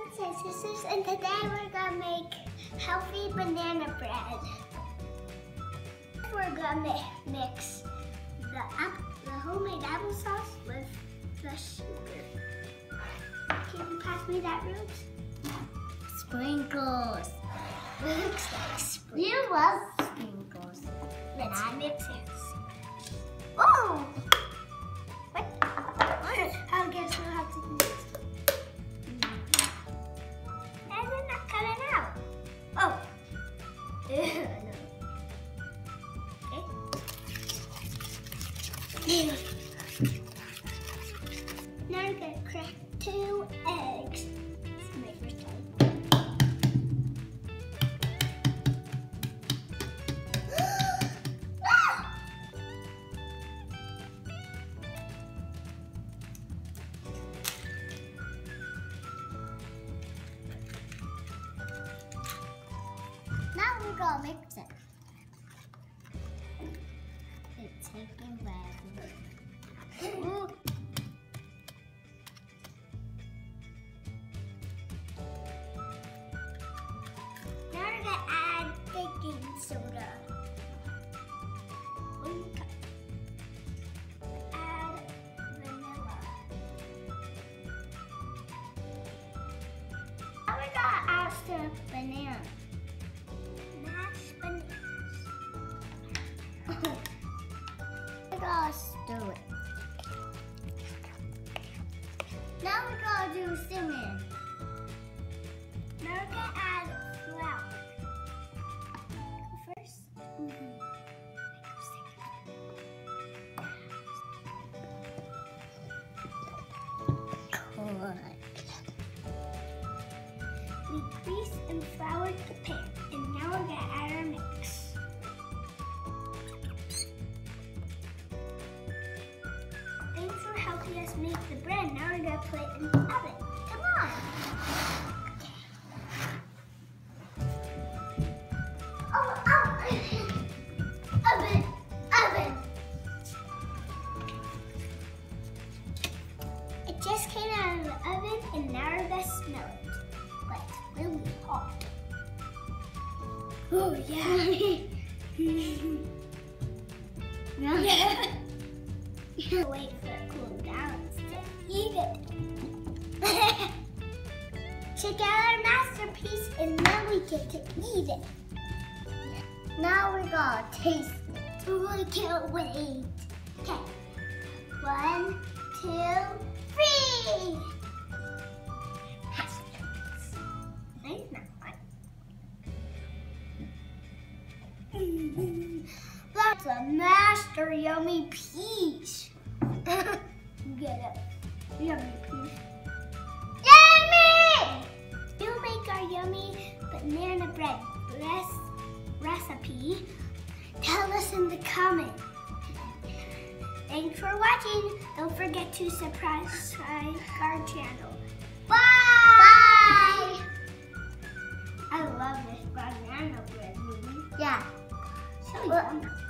brothers and sisters, and today we're gonna make healthy banana bread. We're gonna mix the homemade applesauce with the sugar. Can you pass me that, Roots? Sprinkles. Looks like sprinkles. You love sprinkles. Let's mix it. Oh! What? I guess we'll have to mix. And they're not coming out. Oh. No. Okay. Now I'm gonna crack 2 eggs. This is my first time. Now we're gonna mix it. It's taking forever. Now we're gonna add baking soda. Add vanilla. Now we're gonna add some banana. Mashed bananas. We're gonna stir it. Now we're gonna do cinnamon. Now we're gonna add flour. Go first. We greased and floured the pan, and now we're gonna add our mix. Thanks for helping us make the bread. Now we're gonna put it in the oven. Come on. Oven. It just came out of the oven, and now we're gonna smell it. But it's really hot. Oh yeah. Yeah. Wait for it to cool down to eat it. Check out our masterpiece, and then we get to eat it. Now we're gonna taste it. Oh, I can't wait. Okay. 1, 2, 3. Nice, not fun. That's a master yummy piece. Get it. Yummy piece. Yummy! We'll make our yummy banana bread recipe. Tell us in the comments. Thanks for watching. Don't forget to subscribe our channel. Bye! Bye! I love this banana bread movie. Yeah. So yummy.